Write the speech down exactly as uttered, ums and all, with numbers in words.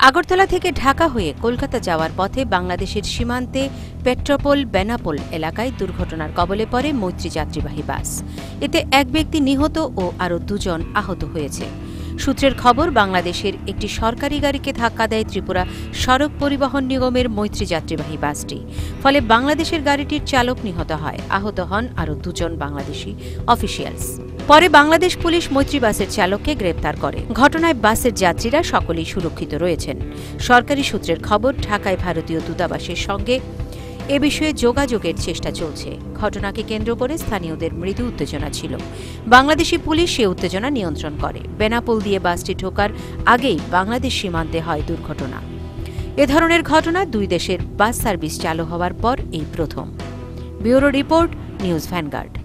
আগরতলা থেকে ঢাকা হয়ে কলকাতা যাওয়ার পথে বাংলাদেশের সীমান্তে পেট্রোপোল বেনাপোল এলাকায় দুর্ঘটনার কবলে পড়ে মৈত্রী যাত্রীবাহী বাস। এতে এক ব্যক্তি নিহত ও আরও দুজন আহত হয়েছে। সূত্রের খবর, বাংলাদেশের একটি সরকারি গাড়িকে ধাক্কা দেয় ত্রিপুরা সড়ক পরিবহন নিগমের মৈত্রী যাত্রীবাহী বাসটি। ফলে বাংলাদেশের গাড়িটির চালক নিহত হয়, আহত হন আরও দুজন বাংলাদেশি অফিসিয়ালস। পরে বাংলাদেশ পুলিশ মৈত্রী বাসের চালককে গ্রেপ্তার করে। ঘটনায় বাসের যাত্রীরা সকলেই সুরক্ষিত রয়েছেন। সরকারি সূত্রের খবর, ঢাকায় ভারতীয় দূতাবাসের সঙ্গে এ বিষয়ে যোগাযোগের চেষ্টা চলছে। ঘটনাকে কেন্দ্র করে স্থানীয়দের মৃদু উত্তেজনা ছিল। বাংলাদেশি পুলিশ সে উত্তেজনা নিয়ন্ত্রণ করে। বেনাপোল দিয়ে বাসটি ঢোকার আগেই বাংলাদেশ সীমান্তে হয় দুর্ঘটনা। এ ধরনের ঘটনা দুই দেশের বাস সার্ভিস চালু হওয়ার পর এই প্রথম। Bureau report, news vanguard.